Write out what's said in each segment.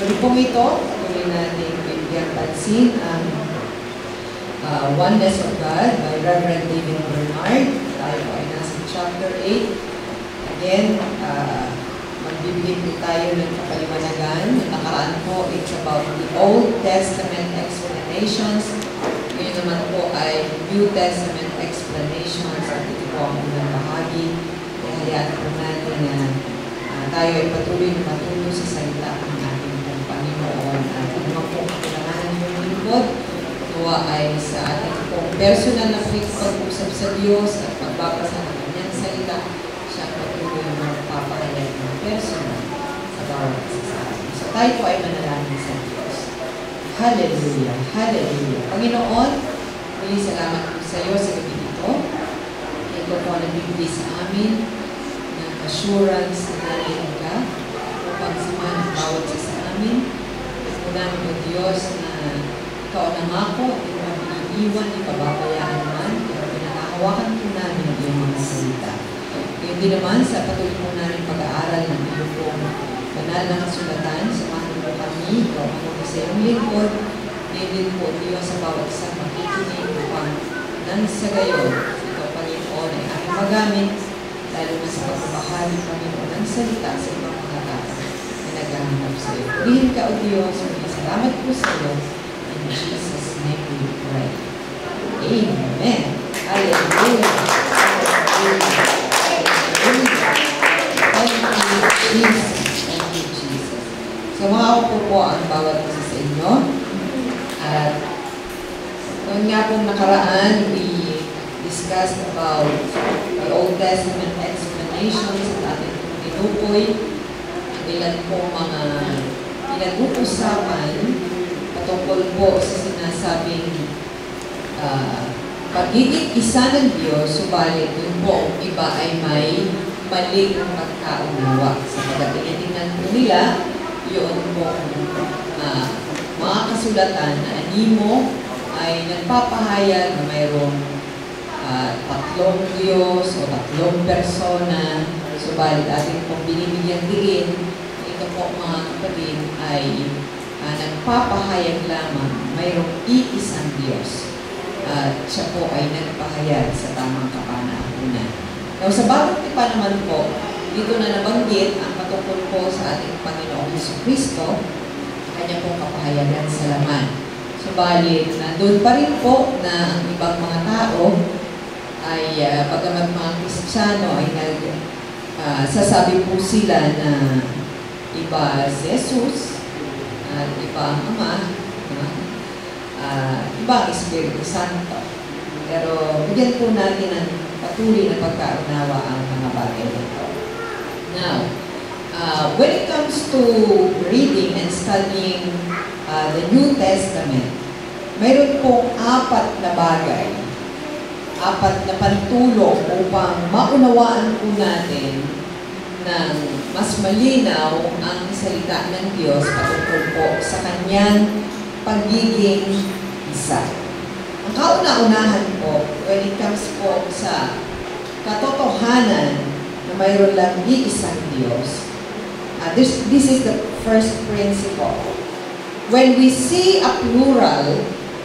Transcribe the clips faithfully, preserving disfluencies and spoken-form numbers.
grupong ito, tuloy natin bibigyan pansin ang uh, Oneness of God by Reverend David Bernard. Tayo ay nasa chapter eight. Again, uh, magbibigay po tayo ng kapaliwanagan. Yung nakaraan po, it's about the Old Testament explanations. Ngayon naman po ay New Testament explanations. At ito po ang unang bahagi. Kaya hayaan po natin na uh, tayo ay patuloy na matuto sa salita ng ating Panginoon. At ano man po kailangan ng lingkod, ito ay sa ating pong personal na pag-usap sa Diyos at pagbabasa ng kanyang salita. Siya patuloy na magpapahayag ng personal sa bawat isa sa atin. So tayo po ay manalangin sa Diyos. Hallelujah! Hallelujah! Panginoon, muli salamat po sa iyo sa gabi ito. Ito po ang nagbibigay sa amin ng assurance na narinig ka upang samahan ang bawat isa sa amin. Ito namin o Diyos na ikaw ang nangako at ito ang iniiwan, ipababayaan man, pero pinakahawakan po namin ang iyong mga salita. Hindi naman sa patuloy po namin pag-aaral ng iyong pong banal na kasulatan, samahan po kami, ikaw ang sa iyong lingkod, din po Diyos sa bawat isang makikinig upang nang sa gayon, ito Panginoon ay aming magamit, lalo na sa pagbabahagi Panginoon ng salita sa ibang mga tao na naghahanap sa iyo. Purihin ka o Diyos, salamat po sa iyo. In Jesus' name we pray. Amen. Hallelujah. Hallelujah. Thank you, Jesus. Thank you, Jesus. So, makaupo po ang bawat isa sa inyo. At noon nga pong nakaraan, we discussed about the Old Testament explanations at ating tinukoy. Ilan po mga pinag-uusapan patungkol po sa sinasabing uh, pagiging isa ng Diyos, subalit yun po iba ay may maling pagkaunawa. Sa pagkatingin po nila, yun po uh, mga kasulatan na animo ay nagpapahayag na mayroong uh, tatlong Diyos o tatlong persona. Subalit ating pong binibigyan din, ito po mga kapatid ay uh, nagpapahayag lamang mayroong iisang Diyos. At uh, siya po ay nagpahayag sa tamang kapanahunan. Now, sa bawat tipa naman po, dito na nabanggit ang patungkol po sa ating Panginoong Jesucristo, kanya pong kapahayagan sa laman. Subalit, nandun pa rin po na ang ibang mga tao ay, uh, pagkamat mga Kristiyano, ay nag, uh, sasabi po sila na iba si Jesus, at iba ang Ama, uh, uh, iba ang Espiritu Santo. Pero, bigyan po natin ang patuloy na pagkaunawa ang mga bagay nito. Now, Uh, when it comes to reading and studying uh, the New Testament, mayroon pong apat na bagay, apat na pantulong upang maunawaan po natin ng mas malinaw ang salita ng Diyos patungkol po sa kanyang pagiging isa. Ang kauna-unahan po, when it comes po sa katotohanan na mayroon lang iisang Diyos, Uh, this, this is the first principle. When we see a plural,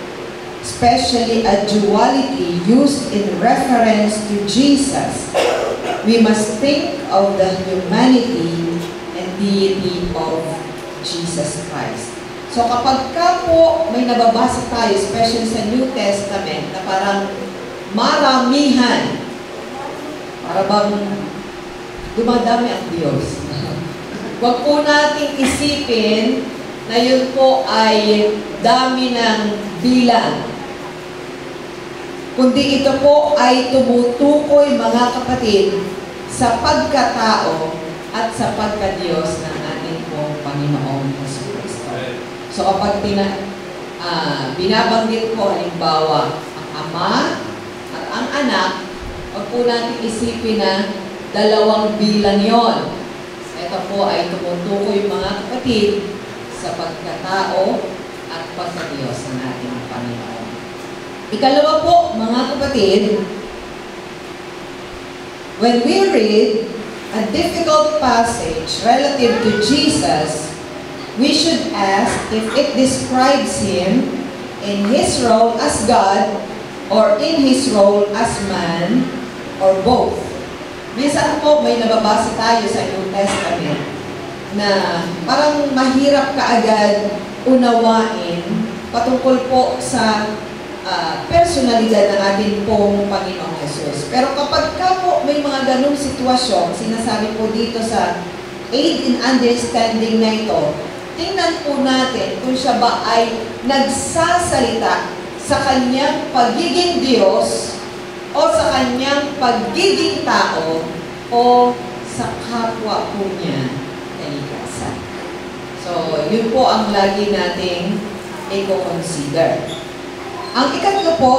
especially a duality used in reference to Jesus, we must think of the humanity and deity of Jesus Christ. So kapag ka po may nababasa tayo, especially sa New Testament, na parang maramihan, para bang dumadami ang Diyos. Huwag po nating isipin na yun po ay dami ng bilang. Kundi ito po ay tumutukoy, mga kapatid, sa pagkatao at sa pagka-Diyos ng ating pong Panginoong Jesucristo. So kapag tina, uh, binabanggit ko, halimbawa, ang Ama at ang Anak, huwag po natin isipin na dalawang bilang yon. Ito po ay tumutukoy, mga kapatid, sa pagkatao at pagka-Diyos ng ating Panginoon. Ikalawa po, mga kapatid, when we read a difficult passage relative to Jesus, we should ask if it describes him in his role as God or in his role as man or both. Minsan po may nababasa tayo sa New Testament na parang mahirap kaagad unawain patungkol po sa uh, personalidad ng ating pong Panginoong Jesus. Pero kapag ka po may mga ganong sitwasyon, sinasabi po dito sa aid in understanding na ito, tingnan po natin kung siya ba ay nagsasalita sa kanyang pagiging Diyos o sa kanyang pagiging tao o sa kapwa po niya kalikasan. So, yun po ang lagi nating i-consider. Ang ikatlo po,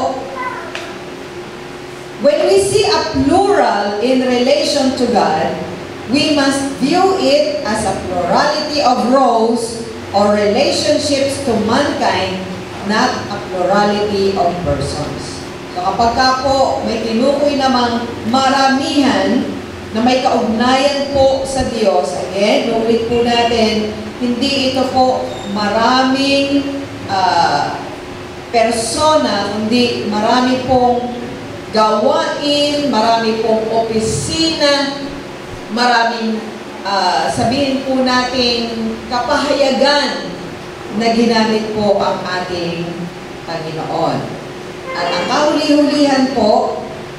when we see a plural in relation to God, we must view it as a plurality of roles or relationships to mankind, not a plurality of persons. So kapag ka po may tinukoy namang maramihan na may kaugnayan po sa Diyos, again, ulit po natin, hindi ito po maraming uh, persona, kundi marami pong gawain, marami pong opisina, maraming uh, sabihin po natin kapahayagan na ginamit po ang ating Panginoon. At ang kahuli-hulihan po,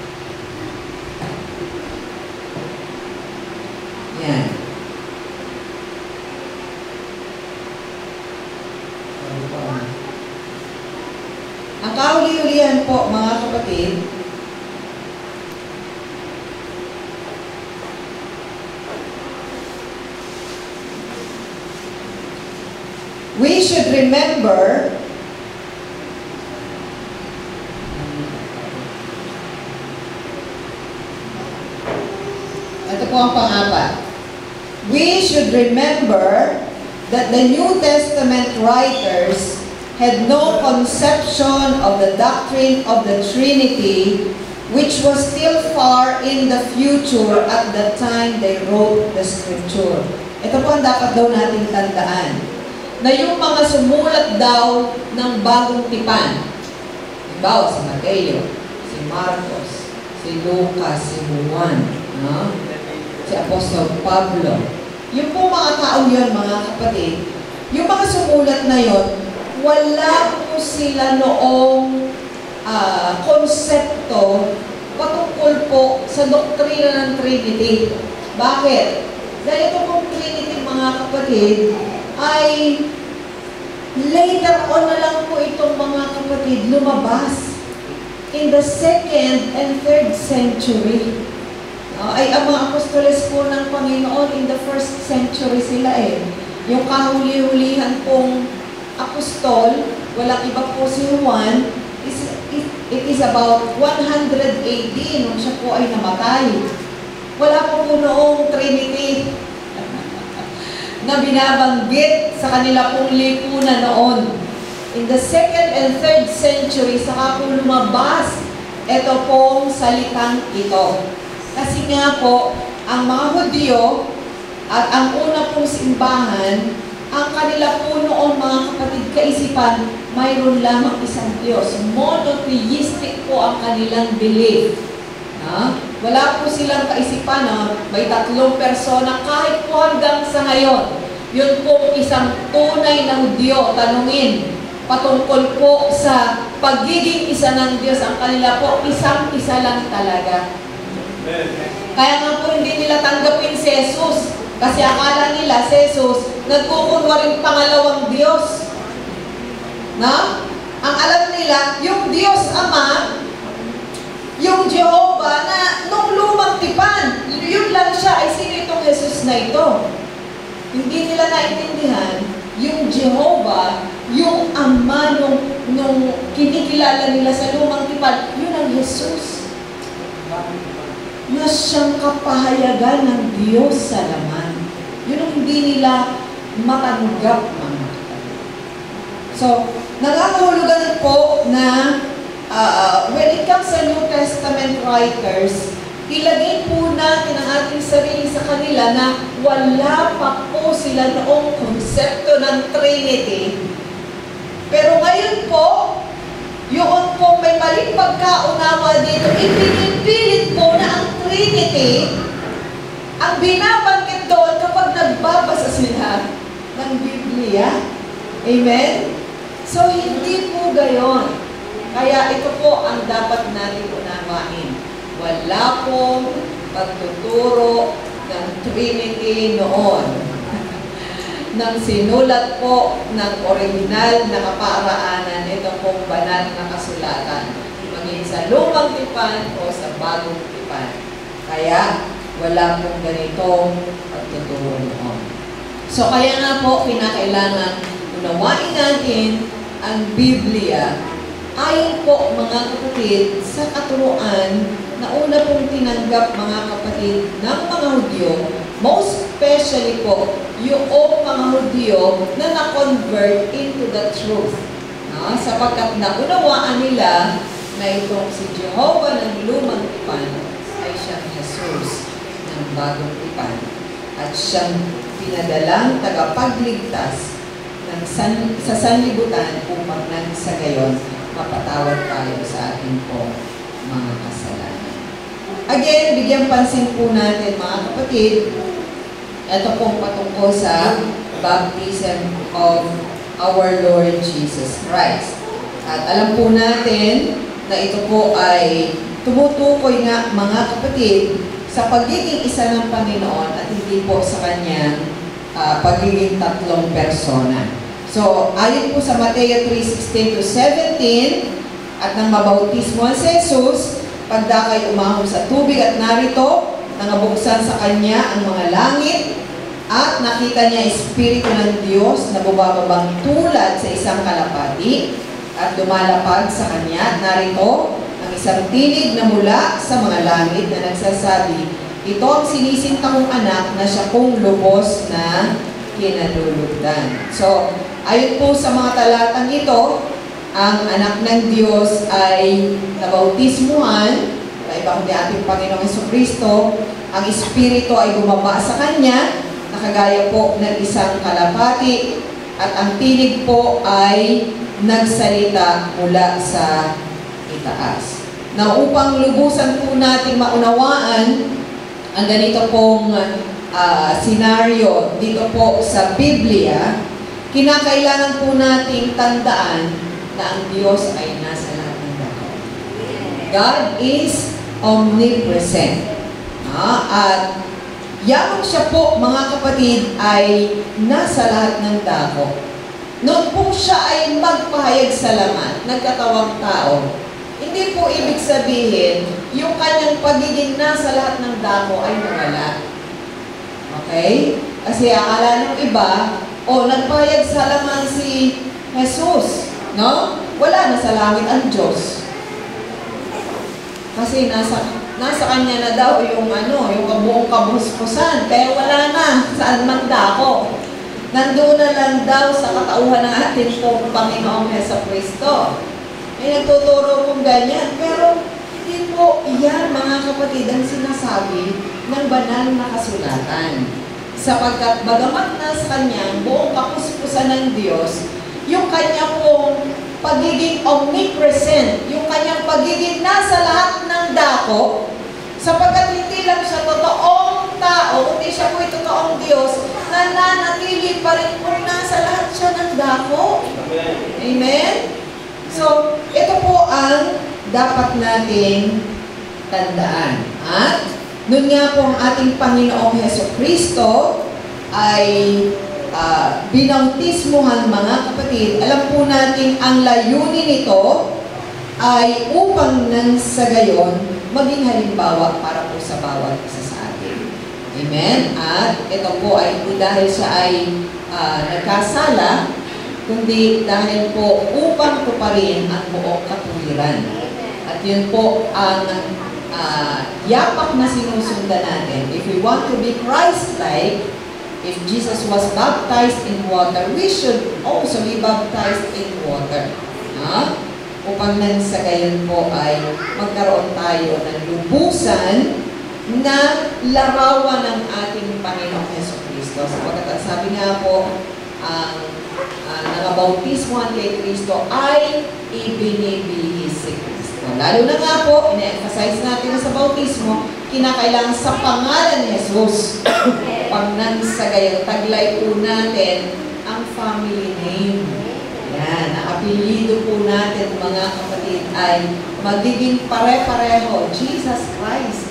yan. Ang kahuli-hulihan po, mga kapatid, we should remember ito po ang pang-apat. We should remember that the New Testament writers had no conception of the doctrine of the Trinity, which was still far in the future at the time they wrote the Scripture. Ito po ang dapat daw nating tandaan, na yung mga sumulat daw ng bagong tipan, halimbawa si Mateo, si Marcos, si Lucas, si Juan, no? Si Apostol Pablo, yung po mga tao yun, mga kapatid, yung mga sumulat na yun, wala po sila noong uh, konsepto patungkol po sa doktrina ng Trinity. Bakit? Dahil ito pong Trinity, mga kapatid, ay later on na lang po itong mga kapatid lumabas in the second and third century. Uh, ay ang mga apostoles po ng Panginoon in the first century sila eh. Yung kahuli-hulihan pong apostol, walang iba po si Juan, is, it, it is about one hundred A D nung siya po ay namatay. Wala po po noong Trinity na binabanggit sa kanila pong lipunan noon. In the second and third century, saka po lumabas ito pong salitang ito. Kasi nga po, ang mga Hudyo at ang una pong simbahan, ang kanila po noon, mga kapatid, kaisipan, mayroon lamang isang Diyos. Monotheistic po ang kanilang belief. Ha? Wala po silang kaisipan na may tatlong persona kahit po hanggang sa ngayon. Yun po isang tunay na Hudyo, tanungin, patungkol po sa pagiging isa ng Diyos, ang kanila po isang-isa lang talaga. Kaya nga po hindi nila tanggapin si Jesus. Kasi akala nila si Jesus nagkukunwaring pangalawang Diyos. Na? Ang alam nila, yung Diyos Ama, yung Jehovah na nung lumang tipan, yun lang siya, ay sino itong Jesus na ito? Hindi nila naintindihan, yung Jehovah, yung Ama nung, nung kinikilala nila sa lumang tipan, yun ang Jesus. Na siyang kapahayagan ng Diyos sa laman. Yun ang hindi nila matanggap, mga kapatid. So, nangangahulugan po na uh, when it comes sa New Testament writers, ilagay po natin ang ating sarili sa kanila na wala pa po sila noong konsepto ng Trinity. Pero ngayon po, yun po may maling pagkaunawa dito, ipinipilit po na ang Trinity, ang binabanggit doon kapag nagbabasa sila ng Biblia. Amen? So, hindi po gayon. Kaya ito po ang dapat natin unawain. Wala pong pagtuturo ng Trinity noon. Nang sinulat po ng original na kaparaanan, ito pong banal na kasulatan. Maging sa lumang tipan o sa bagong tipan. Kaya, wala pong ganitong pagtuturo noon. So, kaya nga po, kinakailangan unawain natin ang Biblia ayon po, mga kapatid, sa katuruan na una pong tinanggap, mga kapatid, ng mga Hudyo, most especially po, yung mga Hudyo na na-convert into the truth. No? Sapagkat naunawaan nila na itong si Jehovah ng lumang tipan ay siyang Jesus ng bagong tipan at siyang pinadalang tagapagligtas ng san, sa sanlibutan upang nang sa gayon mapatawad tayo sa ating po mga kasalanan. Again, bigyan pansin po natin, mga kapatid, ito pong patungkol sa baptism of our Lord Jesus Christ. At alam po natin na ito po ay tumutukoy nga, mga kapatid, sa pagiging isa ng Panginoon at hindi po sa kanyang uh, pagiging tatlong persona. So, ayon po sa Mateo three sixteen to seventeen, at nang mabautismo si Jesus, pagdakay umahon sa tubig at narito, nangabuksan sa kanya ang mga langit, at nakita niya Espiritu ng Diyos na bumababang tulad sa isang kalapati, at dumalapag sa kanya, narito, ang isang tinig na mula sa mga langit na nagsasabi, ito ang sinisinta kong anak na siya kong lubos na kinalulugdan. So, ayon po sa mga talatang ito, ang anak ng Diyos ay nabautismuhan, na iba kundi ating Panginoong Jesucristo, ang Espiritu ay bumaba sa kanya, nakagaya po ng isang kalapati, at ang tinig po ay nagsalita mula sa itaas. Na upang lubusan po nating maunawaan ang ganito pong uh, senaryo dito po sa Biblia, kinakailangan po nating tandaan na ang Diyos ay nasa lahat ng dako. God is omnipresent. Ah, at yamang siya po, mga kapatid, ay nasa lahat ng dako. Noon po siya ay magpahayag sa laman, nagkatawang tao, hindi po ibig sabihin, yung kanyang pagiging nasa lahat ng dako ay nawala. Okay? Kasi akala ng iba, o nagpahayag sa laman si Jesus, no? Wala na sa langit ang Diyos. Kasi nasa nasa kanya na daw yung ano, yung kabuong kabuspusan, kaya wala na saan man dako. Nandoon na lang daw sa katauhan ng ating pong Panginoong Jesucristo. May nagtuturo kong ganyan, pero hindi po iyan, mga kapatid, ang sinasabi ng banal na kasulatan. Sapagkat bagamat na sa kanyang buong kapuspusan ng Diyos, yung kanya pong pagiging omnipresent, yung kanyang pagiging nasa lahat ng dako, sapagkat hindi lang siya totoong tao, kundi siya po totoong Diyos, nananatili pa rin kung nasa lahat siya ng dako. Amen? So, ito po ang dapat nating tandaan. At, nun nga po ang ating Panginoong Jesucristo ay uh, binautismuhan, mga kapatid. Alam po natin ang layunin nito ay upang nang sa gayon maging halimbawa para po sa bawat isa sa atin. Amen? At ito po ay hindi dahil siya ay uh, nagkasala, kundi dahil po upang tuparin ang buong katuwiran. At yun po ang uh, yapak na sinusundan natin. If we want to be Christ-like, if Jesus was baptized in water, we should also be baptized in water. Huh? Upang nang sa gayon po ay magkaroon tayo ng lubusan na larawan ng ating Panginoong Jesucristo. Sapagkat ang sabi nga po, ang uh, nangabautismo ang kay Kristo ay ibinibihis si Kristo. Lalo na nga po, ina-emphasize natin sa bautismo, kinakailangan sa pangalan ni Jesus. Pag nagsagayang taglay po natin ang family name. Yan, ang apelyido po natin mga kapatid ay magiging pare-pareho, Jesus Christ.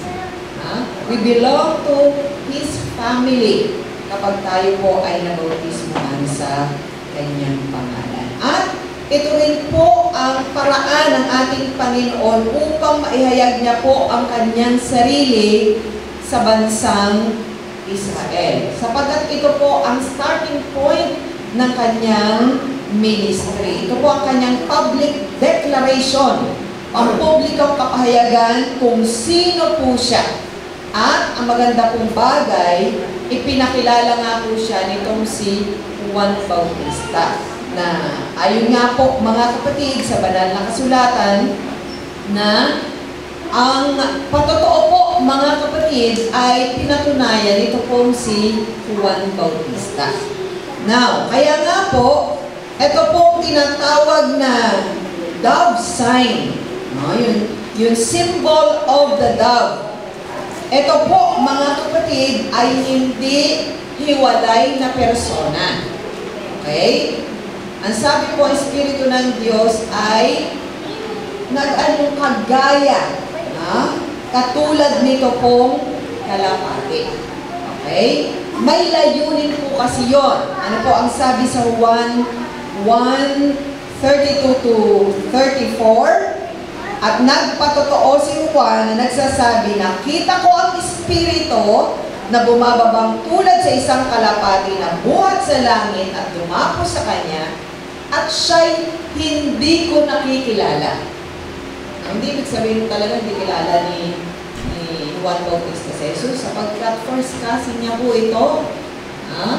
We belong to His family kapag tayo po ay nabautismuhan sa kanyang pangalan. At ito rin po ang paraan ng ating Panginoon upang maihayag niya po ang kanyang sarili sa bansang Israel. Sapagkat ito po ang starting point ng kanyang ministry. Ito po ang kanyang public declaration, ang publikong kapahayagan kung sino po siya. At ang maganda pong bagay, ipinakilala nga po siya nitong si Juan Bautista na ayon nga po mga kapatid sa banal na kasulatan na ang patotoo po mga kapatid ay pinatunayan nito pong si Juan Bautista. Now, kaya nga po, ito pong tinatawag na dove sign. No? Yun, yung symbol of the dove. Ito po, mga kapatid, ay hindi hiwalay na persona. Okay? Ang sabi po, ang Espiritu ng Diyos ay nag-anong kagaya, ha? Katulad nito pong kalapati. Okay? May layunin po kasi yon. Ano po ang sabi sa Juan one thirty-two to thirty-four? At nagpatotoo si Juan na nagsasabi na, kita ko ang Espiritu na bumababang tulad sa isang kalapati na buhat sa langit at dumapo sa kanya, at siya'y hindi ko nakikilala. Hindi ibig sabihin talaga hindi kilala ni, ni Juan Bautista si Jesus, sapagkat first cousin niya po ito. Ha?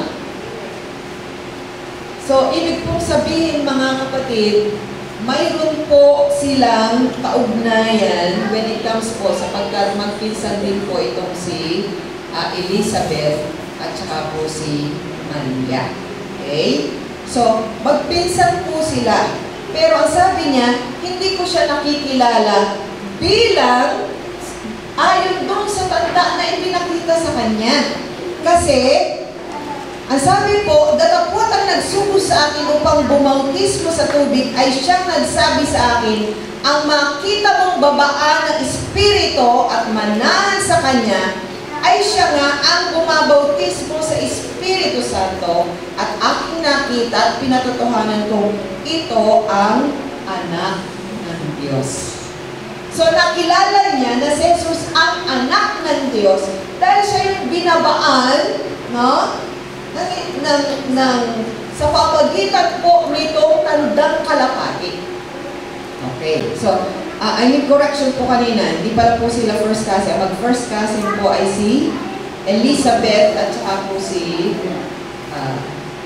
So, ibig pong sabihin mga kapatid, mayroon po silang kaugnayan when it comes po sapagkat magpinsan din po itong si uh, Elizabeth at saka po si Maria. Okay? So, magpinsan po sila. Pero ang sabi niya, hindi ko siya nakikilala bilang ayon doon sa tanda na ipinakita sa kanya. Kasi, ang sabi po, datapwat ang nagsugo sa akin upang bumautismo sa tubig ay siyang nagsabi sa akin, ang makita mong babaan ng Espiritu at manahan sa kanya ay siya nga ang bumabautismo sa Espiritu Santo at aking nakita at pinatotohanan kong ito ang anak ng Diyos. So nakilala niya na si Jesus ang anak ng Diyos dahil siya yung binabaan, no? Ng, ng, ng, sa pamagitan po nitong tandang kalapati. Okay, so, uh, I need correction po kanina. Hindi pala po sila first cousin. Ang mag-first cousin po ay si Elizabeth at saka po si uh,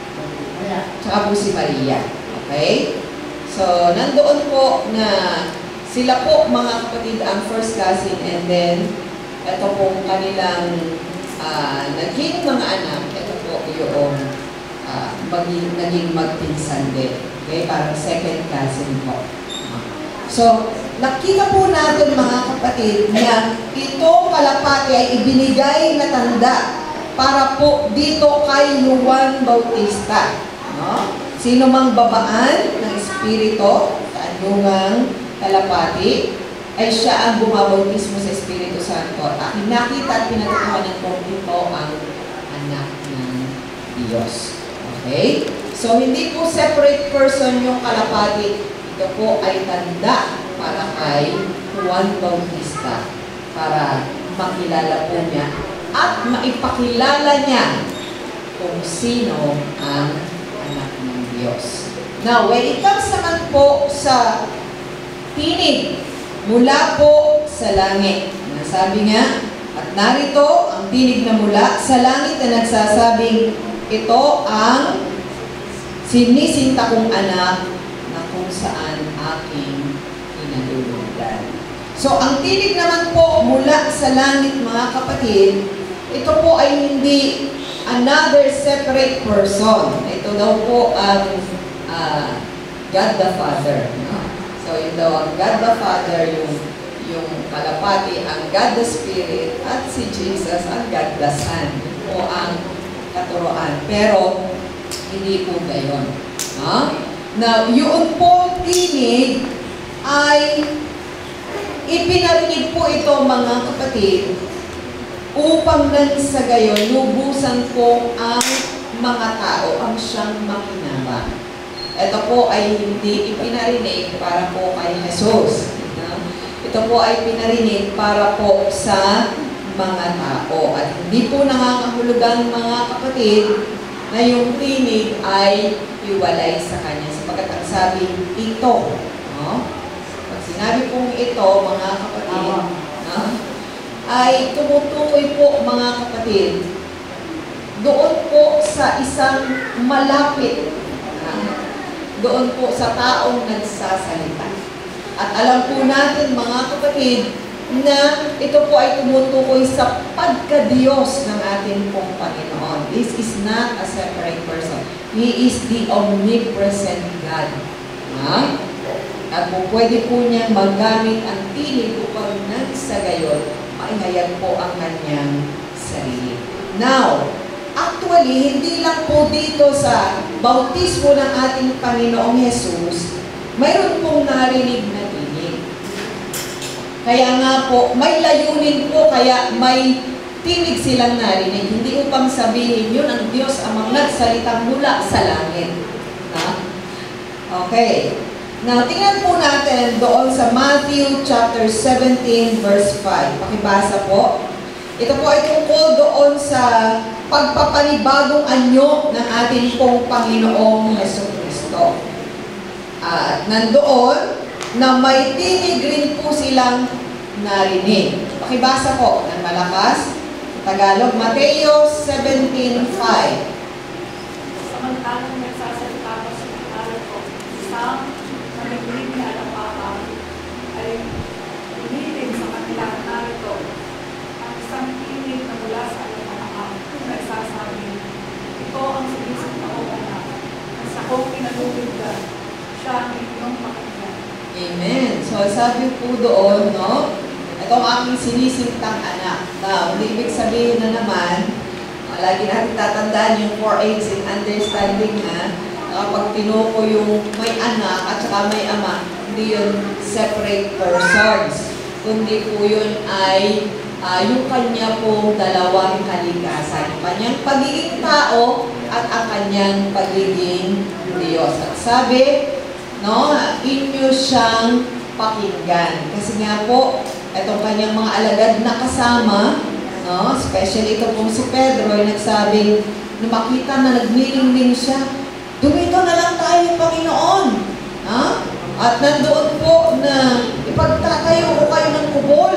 saka po si Maria. Okay? So, nandoon po na sila po mga kapatid ang first cousin and then ito po kanilang uh, naging mga anak. Yung uh, maging, naging magpinsan din. Okay? Parang second cousin po. So, nakita po natin mga kapatid na itong kalapati ay ibinigay na tanda para po dito kay Juan Bautista. No? Sino mang babaan ng Espiritu sa anyungang kalapati ay siya ang bumabautismo sa Espiritu Santo. At nakita at pinatutuhanan ko ito ang anak ng Diyos. Okay? So, hindi po separate person yung kalapati. Ito po ay tanda para kay Juan Bautista para makilala po niya at maipakilala niya kung sino ang anak ng Diyos. Now, when it comes naman po sa tinig mula po sa langit, nasabi nga, at narito ang tinig na mula sa langit na nagsasabing, ito ang sinisinta kong anak na kung saan aking inalulugdan. So, ang tinig naman po mula sa langit, mga kapatid, ito po ay hindi another separate person. Ito daw po ang uh, God the Father. No? So, yun daw ang God the Father, yung, yung kalapati, ang God the Spirit, at si Jesus, ang God the Son. Yun po ang katuroan. Pero, hindi po gayon. No? Now, yun po tinig ay ipinarinig po ito, mga kapatid, upang nang sa gayon, lubusan po ang mga tao ang siyang makinabang. Ito po ay hindi ipinarinig para po kay Jesus. Ito po ay pinarinig para po sa mga tao. At hindi po nangangahulugan, mga kapatid, na yung tinig ay iwalay sa kanya. Sapagkat ang sabi, ito. No? Pag sinabi pong ito, mga kapatid, no? ay tumutukoy po, mga kapatid, doon po sa isang malapit, doon po sa taong nagsasalita. At alam po natin, mga kapatid, na ito po ay tumutukoy sa pagka-Diyos ng ating pong Panginoon. This is not a separate person. He is the omnipresent God. Ha? At po pwede po niyang magamit ang tinig upang nang sa gayon, maihayag po ang kanyang sarili. Now, actually, hindi lang po dito sa bautismo ng ating Panginoong Jesus, mayroon pong narinig na tinig. Kaya nga po, may layunin po, kaya may tinig silang narinig. Hindi upang sabihin yun ang Diyos ang nagsalitang mula sa langit. Ha? Okay. Now, tingnan po natin doon sa Matthew chapter seventeen, verse five. Pakibasa po. Ito po ay tungkol doon sa pagpapanibagong anyo ng ating pong Panginoong Jesucristo. At nandoon na may tinig rin po silang narinig. Pakibasa po ng malakas. Tagalog, Mateo seventeen five. Samantalang nagsasalita ko sa Tagalog ko, isang narinig na alapakan ay umilig sa kanilang narito. Ang isang tinig na mula sa alapakan nagsasabi, ito ang sinisip na o anak. Ang sa kong pinalugid ka, siya ang inyong pakinggan. Amen. So, sabi po doon, no? Ito ang aking sinisintang anak. Now, hindi ibig sabihin na naman, lagi natin tatandaan yung four H's in understanding na kapag tinuko yung may anak at saka may ama, hindi yun separate persons. Kundi po yun ay uh, yung kanya pong dalawang kalikasan. Yung kanyang pagiging tao at ang kanyang pagiging Diyos. At sabi, no, inyo siyang pakinggan. Kasi nga po, itong kanyang mga alagad na kasama, no, especially ito pong si Pedro, ay nagsabing, na makita na nagniling-ling siya, dumito na lang tayo, Panginoon. Ha? At nandoon po na ipagtatayo ko kayo ng kubol.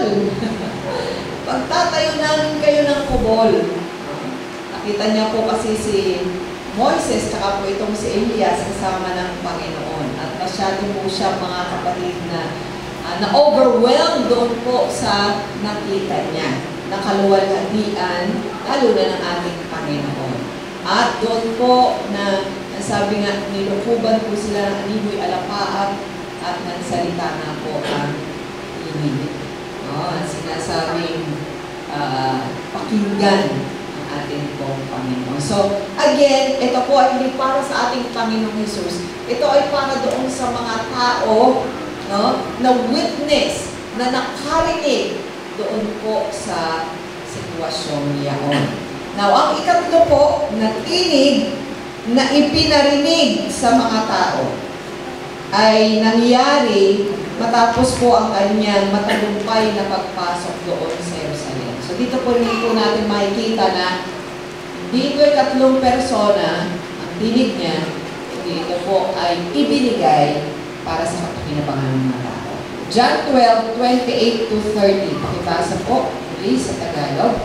Pagtatayo namin kayo ng kubol. Nakita niya po kasi si Moises, tsaka po itong si Elias kasama ng Panginoon. At masyado po siya, mga kapatid, na uh, na-overwhelmed doon po sa nakita niya. Nakaluwalhatian, lalo na ng ating Panginoon. At doon po na sabi nga, nilukuban po sila ng animoy alapaap at nagsalita na po ang tinig. No, ang sinasabing uh, pakinggan ang ating pong Panginoon. So, again, ito po ay hindi para sa ating Panginoong Jesus. Ito ay para doon sa mga tao, no, na witness, na nakarinig doon po sa sitwasyon niyaon. Now, ang ikatlo po, na tinig na ipinarinig sa mga tao ay nangyari matapos po ang kanyang matagumpay na pagpasok doon sa Jerusalem. So, dito po rin po natin makikita na hindi ito ay tatlong persona ang tinig niya, hindi ito po ay ibinigay para sa kapakinabangan ng mga tao. John twelve, twenty-eight to thirty. Pakibasa po, please, sa Tagalog.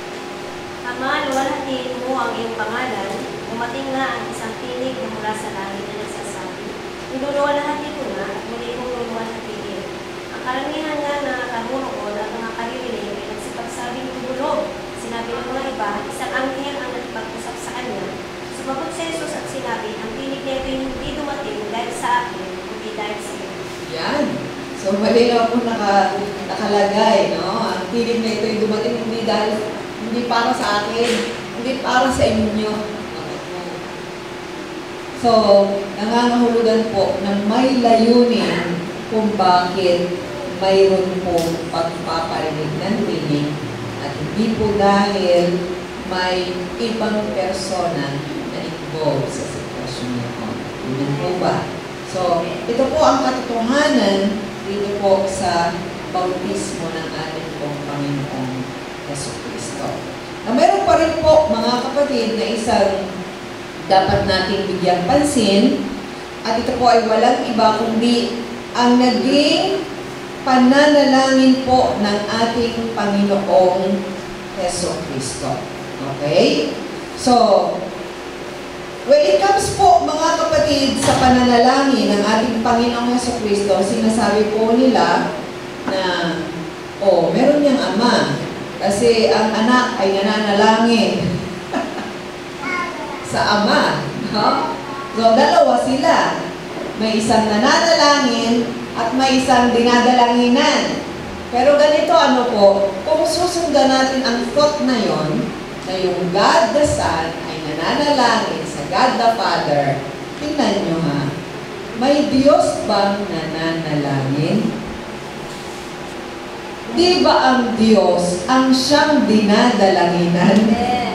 Ama, luwalhatiin mo ang iyong pangalan, umating na ang isang tinig na mula sa langit na nagsasabi, niluluwalhati ko na at muli kong luluwalhatiin. Ang Ang karamihan nga na nakamunood at mga karirinig ay nagsipagsabing bulog. Sinabi ng mga iba, isang anghel ang nagpag-usap sa kanya. Sumagot si Jesus at sinabi, ang tinig nito hindi dumating dahil sa akin, kundi dahil sa iyo. Yan. So, malinaw po naka, nakalagay, no? Ang tinig na ito ay dumating hindi dahil, hindi para sa akin, hindi para sa inyo. So, nangangahulugan po na may layunin kung bakit mayroon pong pagpaparinig ng tinig at hindi po dahil may ibang persona na involved sa sitwasyon nito. Hindi po ba? So, ito po ang katotohanan dito po sa bautismo ng ating pong Panginoong Jesucristo. Na meron pa rin po, mga kapatid, na isang dapat nating bigyang pansin, at ito po ay walang iba kundi ang naging pananalangin po ng ating Panginoong Jesucristo. Okay? So, when it comes po, mga kapatid, sa pananalangin ng ating Panginoong Jesucristo, sinasabi po nila na, oh, meron niyang ama, kasi ang anak ay nananalangin sa ama. No? So, dalawa sila. May isang nananalangin at may isang dinadalanginan. Pero ganito, ano po, kung susundan natin ang thought na yon, na yung God the Son ay nananalangin sa God the Father, tingnan nyo ha, may Diyos bang nananalangin? Di ba ang Diyos ang siyang dinadalanginan?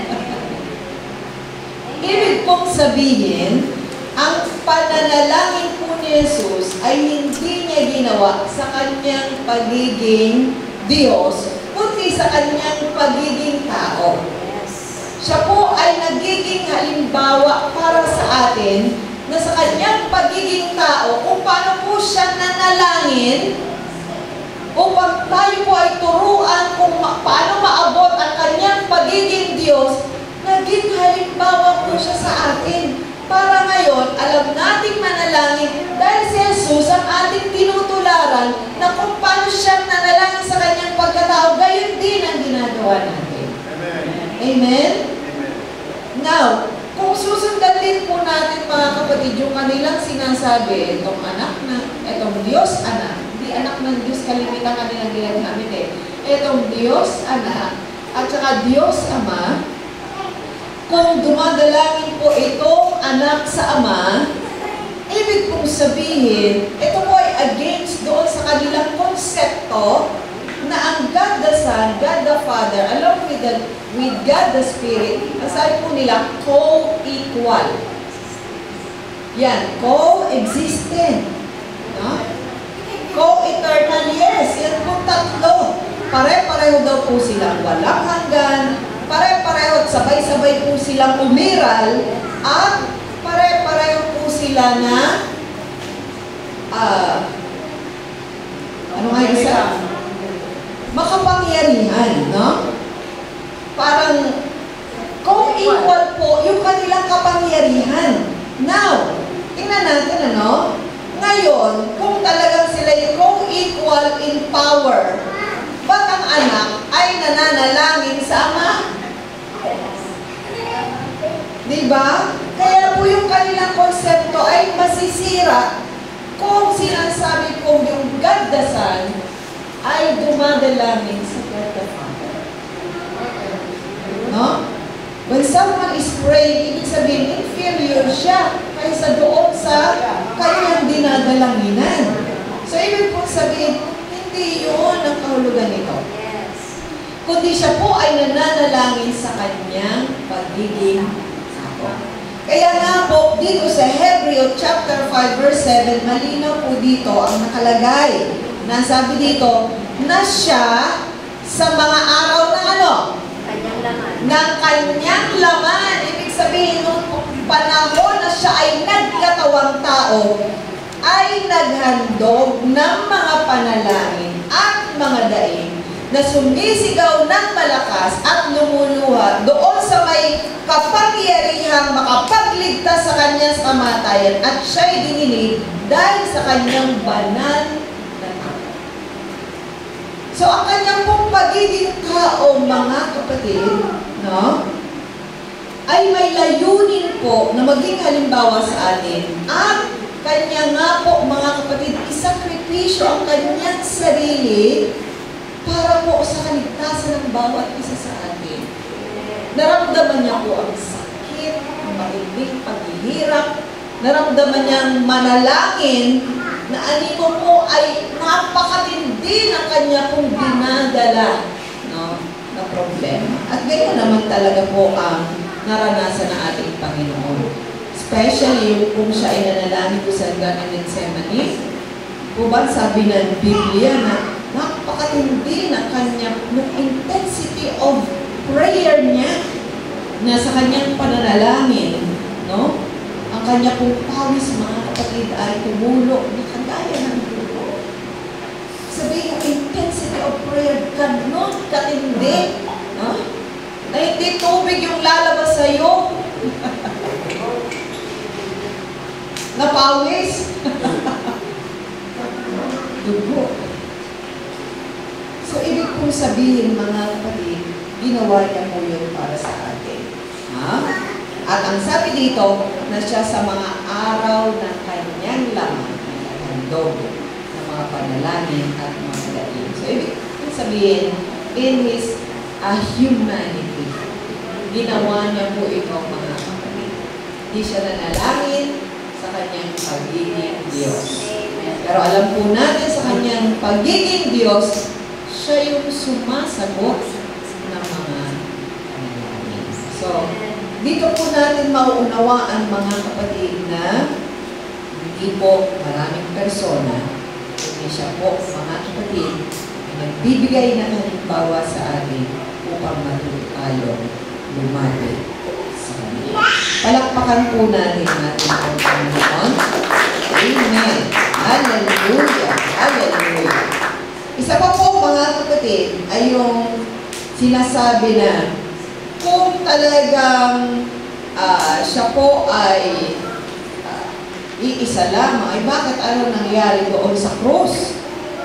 Ibig pong sabihin, ang pananalangin po ni Jesus ay hindi niya ginawa sa kanyang pagiging Diyos, kundi sa kanyang pagiging tao. Siya po ay nagiging halimbawa para sa atin na sa kanyang pagiging tao kung paano po siya nanalangin upang tayo po ay turuan kung ma- paano maabot ang kanyang pagiging Diyos. Naging halimbawa po siya sa atin. Para ngayon, alam nating manalangin dahil si Jesus ang ating tinutularan na kung paano siyang nanalangin sa kanyang pagkatao, gayon din ang ginagawa natin. Amen? Amen? Now, kung susundan din po natin, mga kapatid, yung kanilang sinasabi, itong anak na, itong Diyos anak, hindi anak ng Diyos, kalimitan kanilang ginagamit eh. Itong Diyos anak, at saka Diyos ama, kung dumadalangin po itong anak sa ama, ibig pong sabihin, ito po ay against doon sa kanilang konsepto na ang God the Son, God the Father, along with, the, with God the Spirit, aside po nila, co-equal. Yan, co-existent. No? Co-eternal, yes. Yan po tatlo. Pare-pareho daw po silang walang hanggan, pare-pareho at sabay-sabay po silang umiral, at pare-pareho po sila na uh, ano nga isa? Makapangyarihan, no? Parang co-equal po yung kanilang kapangyarihan. Now, tingnan natin ano? Ngayon, kung talagang sila yung co-equal in power, ba't ang anak ay nananalangin sa ama? Diba? Kaya po yung kanilang konsepto ay masisira kung sinasabi kong yung God the Son ay dumadalangin sa God the Father. No? When someone is praying, ibig sabihin, inferior siya kaysa doon sa kanyang dinadalanginan. So, ibig pong sabihin, hindi yun ang kahulugan nito. Kundi siya po ay nananalangin sa kanyang pagiging tao. Kaya nga po, dito sa Hebreo chapter five verse seven, malinaw po dito ang nakalagay. Nasabi dito, na siya sa mga araw ng ano? Kanyang laman. Ng kanyang laman. Ibig sabihin, nung panahon na siya ay nagkatawang tao, ay naghandog ng mga panalangin at mga daing na sumisigaw ng malakas at lumuluha doon sa may kapangyarihang makapagligtas sa kanya sa kamatayan, at siya'y dinilig dahil sa kanyang banal na tao. So, ang kanyang pong pagiging tao, mga kapatid, no, ay may layunin po na maging halimbawa sa atin. At kanya nga po, mga kapatid, isakripisyo ang kanyang sarili para po sa kaligtasan ng bawat isa sa atin. Naramdaman niya po ang sakit, ang matinding paghihirap, naramdaman niyang manalangin na animo po ay napakatindi ng kanya pong dinadala, no, na problema. At ganyan naman talaga po ang naranasan ng ating Panginoon. Especially kung siya ay nanalangin po sa Garden of Gethsemane, po ba sabi ng Biblia na napakatindi ng kanya, ng intensity of prayer niya na sa kanyang pananalangin, no? Ang kanya pong pawis, mga kapatid, ay tumulo na kagaya ng dugo. Sabihin yung intensity of prayer, ganon katindi, no? Na hindi tubig yung lalabas sa'yo. Na pawis. Dugo. So, ibig kong sabihin, mga kapatid, ginawa niya po yun para sa atin. Ha? At ang sabi dito, na siya sa mga araw ng kanyang laman, ay handog ng mga panalangin at mga daing. So, ibig kong sabihin, in his uh, humanity, ginawa niya po ito, mga kapatid. Hindi siya nanalangin sa kanyang pagiging Diyos. Pero alam po natin sa kanyang pagiging Diyos, siya yung sumasagot ng mga panalangin. So, dito po natin mauunawaan, mga kapatid, na hindi po maraming persona, kundi siya po, mga kapatid, nagbibigay ng halimbawa sa atin upang matuto tayo lumapit sa Kanya. Palakpakan po natin natin ang Panginoon. Amen. Hallelujah. Hallelujah. Isa pa po, mga kapatid, ay yung sinasabi na kung talagang uh, siya po ay uh, iisa lamang, ay bakit ano nangyari doon sa krus?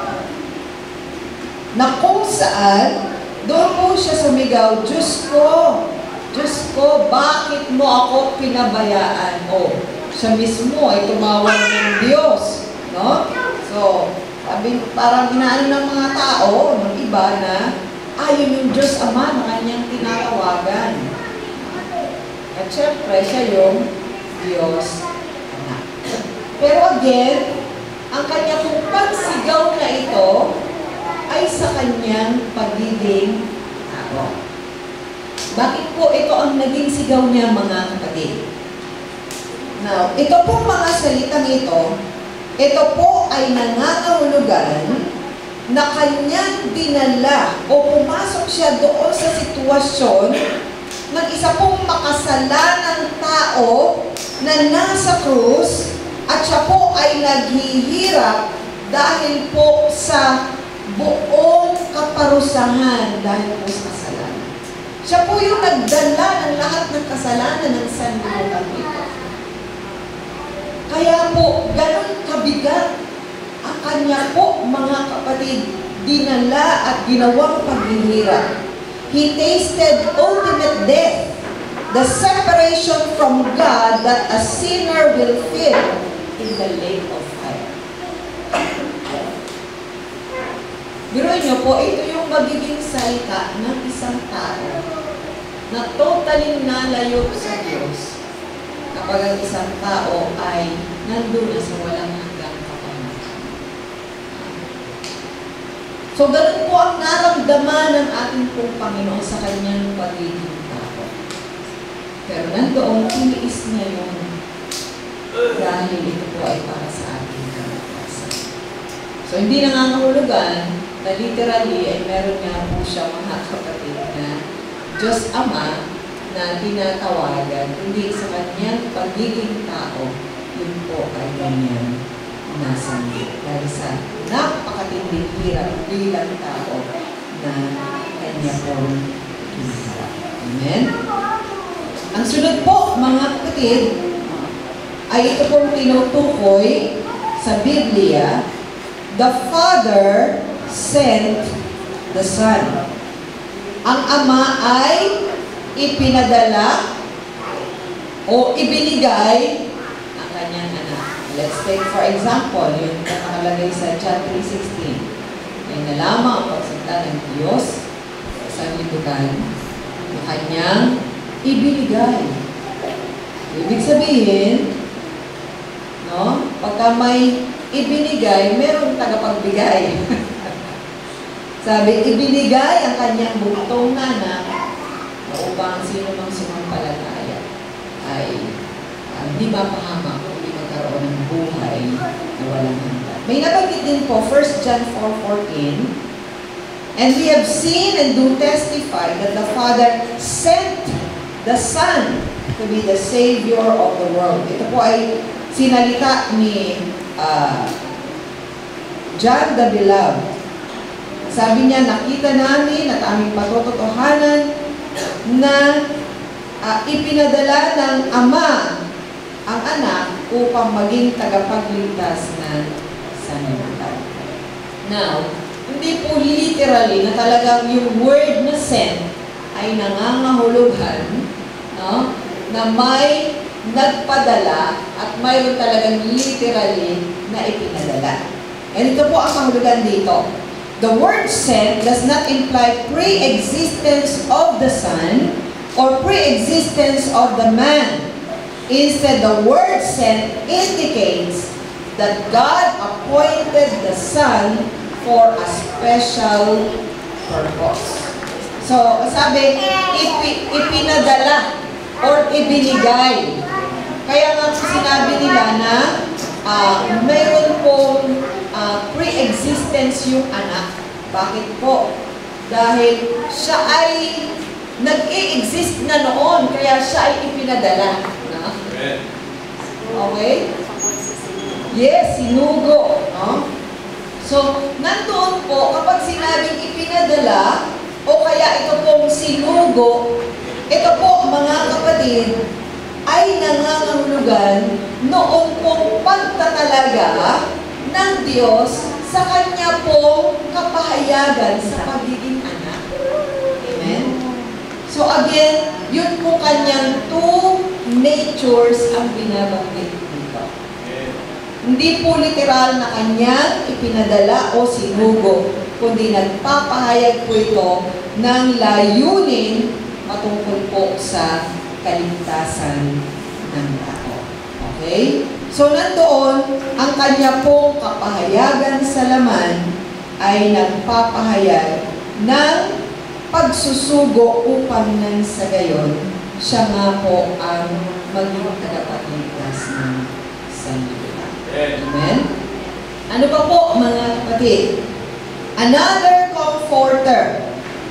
Na kung saan, doon po siya sumigaw, Diyos ko, Diyos ko, bakit mo ako pinabayaan? O, siya mismo ay tumawag ng Diyos. No? So, sabi, parang inaano ng mga tao, ng iba na, ayun yung Diyos Ama na kanyang tinatawagan. At syempre, siya yung Diyos Anak. Pero again, ang kanyang pagsigaw na ito ay sa kanyang pagiging tao. Bakit po ito ang naging sigaw niya, mga kapatid? Now, ito pong mga salitang ito, ito po ay nangangahulugan na kanyang dinala o pumasok siya doon sa sitwasyon ng isa pong makasalanang tao na nasa krus at siya po ay naghihirap dahil po sa buong kaparusahan dahil po sa kasalanan. Siya po yung nagdala ng lahat ng kasalanan ng sanlibutan ito. Kaya po, ganun kabigat ang kanya po, mga kapatid, dinala at ginawang paghihirap. He tasted ultimate death, the separation from God that a sinner will feel in the lake of fire. Biruin niyo po, ito yung magiging salita ng isang tao na totaling nalayo sa Diyos kapag ang isang tao ay nandun na sa walang hanggang kapamakan. So, ganun po ang naramdaman ng ating pong Panginoon sa kanyang pagiging tao. Pero nandoon, tiniis niya yun dahil ito po ay para sa ating kaligtasan. So, hindi nangangahulugan na literally ay meron nga po siya, mga kapatid, na Diyos Ama na tinatawagan, hindi sa kanyang pagiging tao, yun po ay kanyang nasanggit. Dahil sa napakatinding hirap bilang tao na kanya po hinaharap. Amen? Ang sunod po, mga kapatid, ay ito pong tinutukoy sa Biblia, the Father sent the Son. Ang Ama ay ipinadala o ibinigay ang kanyang anak. Let's take for example, yung nakalagay sa John three sixteen. Ay na lamang ang pagsalita ng Diyos sa sanlibutan na kanyang ibinigay. Ibig sabihin, no, pagka may ibinigay, merong tagapagbigay. Sabi, ibinigay ang kanyang buktong anak upang sino mang sumampalataya ay uh, hindi mapahamak o hindi magkaroon ng buhay na walang hanggan. May nabanggit din po, First John four fourteen, and we have seen and do testify that the Father sent the Son to be the Savior of the world. Ito po ay sinalita ni uh, John the Beloved. Sabi niya, nakita namin at aming patututuhanan na uh, ipinadala ng Ama ang anak upang maging tagapagligtas ng sanlibutan. Now, hindi po literally na talagang yung word na sent ay nangangahulugan, no, na may nagpadala at mayroon talagang literally na ipinadala. And ito po ang kahulugan dito. The word sent does not imply pre-existence of the Son or pre-existence of the man. Instead, the word sent indicates that God appointed the Son for a special purpose. So, sabi, ipi, ipinadala or ibinigay. Kaya nga sinabi nila na uh, mayroon pong uh, pre-existence yung anak. Bakit po? Dahil siya ay nag-i-exist na noon, kaya siya ay ipinadala. No? Okay? Yes, sinugo. No? So, nandoon po, kapag sinabing ipinadala, o kaya ito pong sinugo, ito po, mga kapatid, ay nangangahulugan noon pong pagtatalaga ng Diyos sa Kanya pong kapahayagan sa pagiging anak. Amen? So again, yun po Kanyang two natures ang binabanggit dito. Hindi po literal na Kanyang ipinadala o sinugo, kundi nagpapahayag po ito ng layunin patungkol po sa kaligtasan ng tao. Okay? So, nandoon, ang kanya pong kapahayagan sa laman ay nagpapahayag ng pagsusugo upang nang sa gayon, siya nga po ang maging tagapagligtas ng sanlibutan. Amen? Ano pa po, mga kapatid? Another comforter.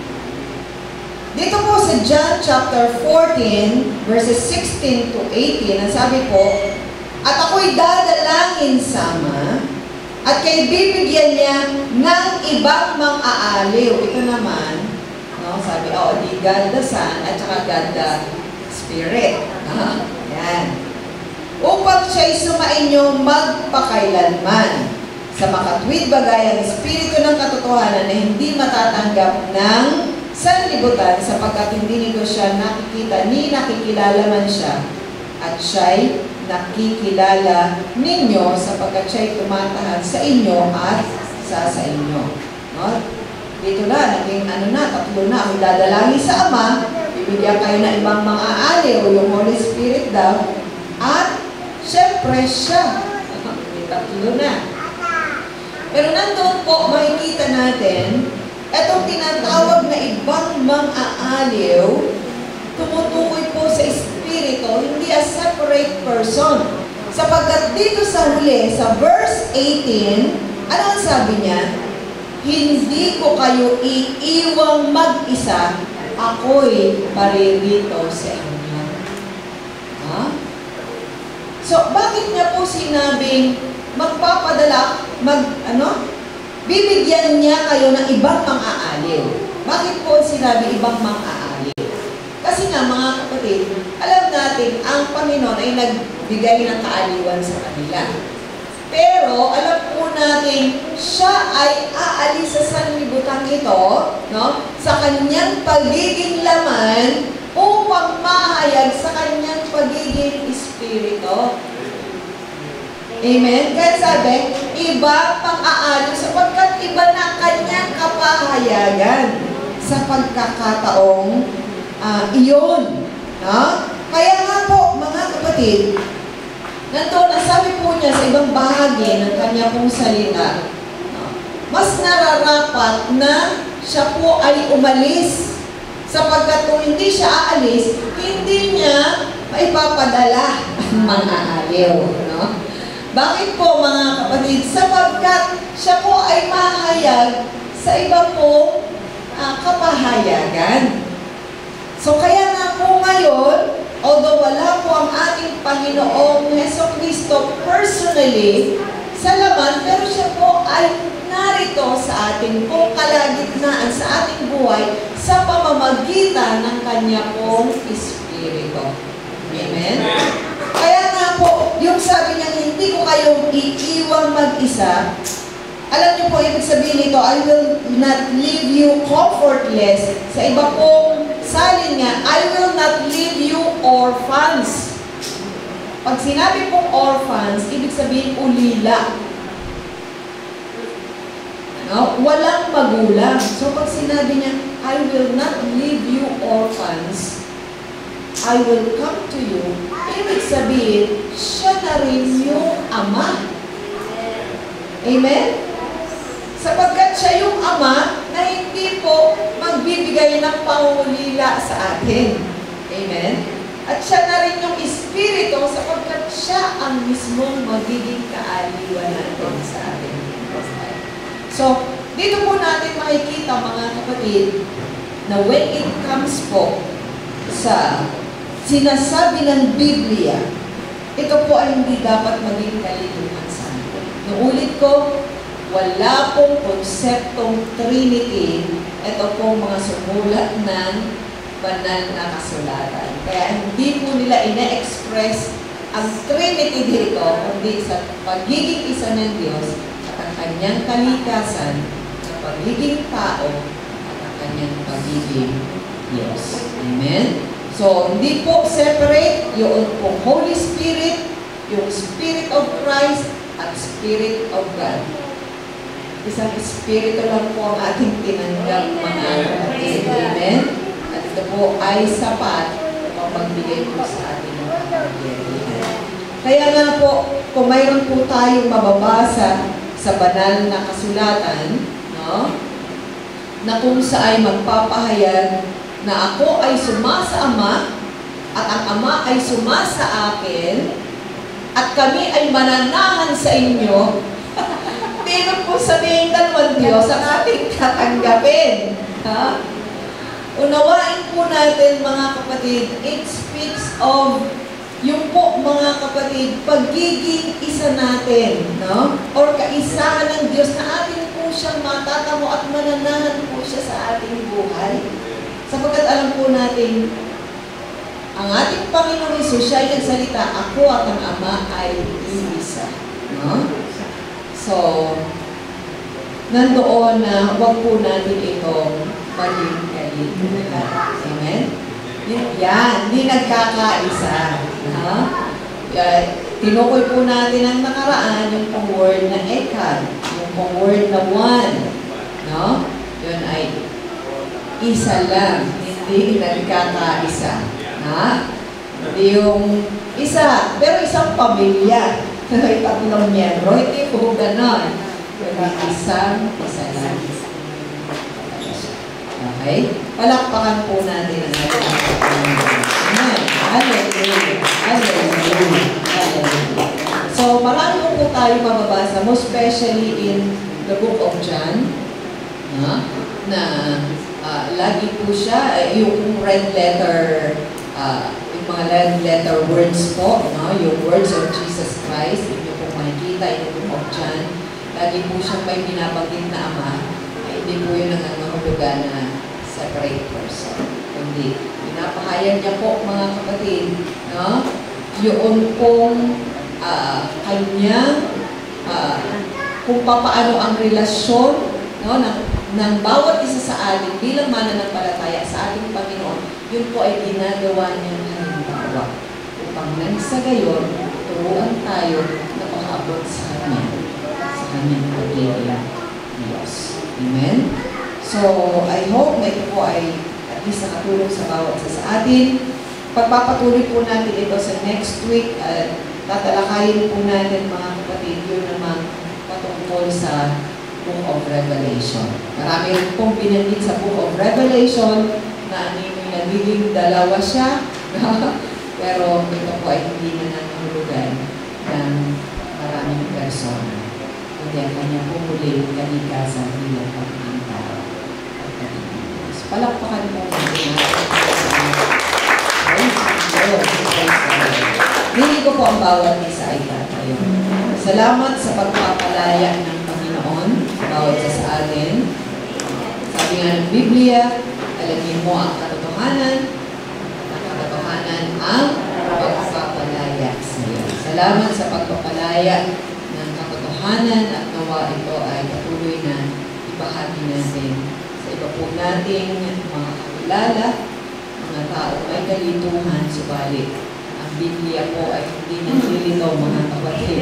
Dito po sa John chapter fourteen, verses sixteen to eighteen, ang sabi po, at ako'y dadalangin sama, at kay bibigyan niya ng ibang mang-aaliw. Ito naman, no, sabi, oh, di God the Son, at saka God the Spirit. Ah, yan. Upang siya'y sumainyo magpakailanman, sa makatwid bagay ang Espiritu ng katotohanan na hindi matatanggap ng sanlibutan sapagkat hindi nito siya nakikita ni nakikilala man siya at siya'y nakikilala ninyo sapagkat siya'y tumatahan sa inyo at sa sa inyo. No? Dito na, naging ano na, tatlo na, ang dadalangin sa Ama, bibigyan kayo ng ibang mga aliw, yung Holy Spirit daw, at syempre siya. May tatlo na. Pero nandun po, makikita natin, etong tinatawag na ibang mang-aaliw, tumutukoy po sa Espiritu, hindi a separate person. Sapagkat dito sa huli, sa verse eighteen, ano ang sabi niya? Hindi ko kayo iiwang mag-isa, ako'y paririto sa inyo. Ha? So, bakit niya po sinabing magpapadala, mag, ano? Bibigyan niya kayo ng ibang mang-aaliw. Bakit po sinabi ibang mang-aaliw? Kasi nga, mga kapatid, alam natin, ang Panginoon ay nagbigay ng kaaliwan sa kanila. Pero alam po natin, siya ay aalis sa sanlibutan ito, no? Sa kanyang pagiging laman upang mahayag sa kanyang pagiging espiritu. Amen? Kaya sabi, iba pang aalis sapagkat iba na kanyang kapahayagan sa pagkakataong uh, iyon. No? Kaya nga po, mga kapatid, nandoon, nasabi po niya sa ibang bahagi ng kanya pong salita, mas nararapat na siya po ay umalis. Sapagkat kung hindi siya aalis, hindi niya maipapadala ang mga aliw. No? Bakit po, mga kapatid? Sapagkat siya po ay mahayag sa iba pong uh, kapahayagan. So kaya nga po ngayon, although wala po ang ating Panginoong Jesucristo personally sa laman, pero siya po ay narito sa ating pong kalagitnaan, sa ating buhay, sa pamamagitan ng kanya pong Espiritu. Amen? Kaya nga po, yung sabi niya, hindi ko kayong iiwang mag-isa. Alam niyo po, ibig sabihin nito, I will not leave you comfortless. Sa iba pong salin nga, I will not leave you orphans. Pag sinabi pong orphans, ibig sabihin ulila. No? Walang magulang. So pag sinabi niya, I will not leave you orphans, I will come to you. Ibig sabihin, siya na rin yung ama. Amen? Sapagkat siya yung ama na hindi po magbibigay ng pangulila sa atin. Amen? At siya na rin yung Espiritu sapagkat siya ang mismong magiging kaaliwan natin sa atin. So, dito po natin makikita, mga kapatid, na when it comes po sa sinasabi ng Biblia, ito po ay hindi dapat maging kalituhan sa atin. Nuulit ko, wala pong konseptong Trinity, ito pong mga sumulat ng banal na kasulatan. Kaya hindi po nila ina-express ang Trinity dito, kundi sa pagiging isa ng Diyos at ang kanyang kalikasan, sa pagiging tao at ang kanyang pagiging Diyos. Amen? So, hindi po separate yung pong Holy Spirit, yung Spirit of Christ at Spirit of God. Isang Espiritu lang po ang ating tinanggap, mga kapatid. Amen? At ito po ay sapat upang magbigay po sa ating mga kapagyarihan. Kaya nga po, kung mayroon po tayong mababasa sa banal na kasulatan, no? Na kung saan magpapahayag na ako ay sumasa Ama at ang Ama ay sumasa akin at kami ay mananahan sa inyo, Dito po sabihin dalawang Diyos ang ating tatanggapin. Ha? Unawain po natin, mga kapatid, it speaks of yung po, mga kapatid, pagiging isa natin, no? Or kaisahan ng Diyos na atin po siyang matatamo at mananahan po siya sa ating buhay. Sapagkat alam po natin, ang ating Panginoong Hesus, siya ay nagsalita, ako at ang Ama ay iisa. No? So, nandoon na huwag po natin itong maging kalituhan. Amen? Yan, hindi nagkakaisa. Ha? Uh, tinukoy po natin ang nakaraan, yung pong word na ekad, yung pong word na one. No? Yun ay isa lang, hindi nagkakaisa. Ha? Hindi yung isa, pero isang pamilya. May tatlong miyembro, hindi po ganon. Pero isang, isa lang. Okay? Palakpakan po natin ang ating Amen. Hallelujah. Hallelujah. Hallelujah. So, marami po tayo mababasa, most especially in the book of John, na, na uh, lagi po siya, yung red letter, uh, yung mga red letter words po, no? Yung words of Jesus Christ, yung po makikita in the book of John, lagi po siyang may binabanggit na Ama, ay hindi po yun ang nangahulugan na separate person. Kundi, pinapahayag niya po, mga kapatid, no? Yun pong uh, kanyang ah, kung papaano ang relasyon, no, ng, ng bawat isa sa atin bilang mananampalataya sa ating Panginoon, yun po ay ginagawa niyang halimbawa. Upang nang sa gayon, turuan tayo na makaabot sa Kanya, sa Kanyang pagiging Diyos. Amen? So, I hope na ito po ay at least nakatulong sa bawat isa sa atin. Pagpapatuloy po natin ito sa next week at tatalakayin po natin mga kapatid yun naman patungkol sa Book of Revelation. Marami rin pong binanggit sa Book of Revelation na ano yung nagiging dalawa siya. Pero ito po ay hindi na nanghulugan ng maraming persona. Kundi ang kanya pumuling kalikasan bilang pagiging tao at pagiging Diyos. Palakpakan po natin Hindi ko po ang bawat isa ay tatayo. Salamat sa pagpapalaya ng Panginoon sa bawat isa sa atin. Sabi nga ng Biblia, alamin mo ang katotohanan, ang katotohanan ang pagpapalaya sa iyo. Salamat sa pagpapalaya ng katotohanan at nawa ito ay patuloy na ibahagi natin sa iba po nating mga kakilala, mga tao ay kalituhan, subalit ang Biblia po ay hindi naglilitaw mga kapatid.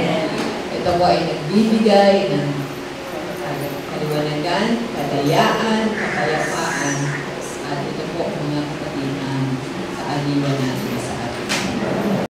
Ito po ay nagbibigay ng kaliwanagan, kadayaan,